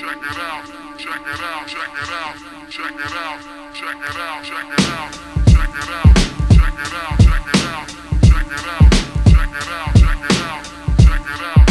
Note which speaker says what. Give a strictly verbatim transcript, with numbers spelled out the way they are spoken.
Speaker 1: check it out, check it out, check it out, check it out, check it out, check it out, check it out, check it out, check it out, check it out, check it out, check it out, check it out.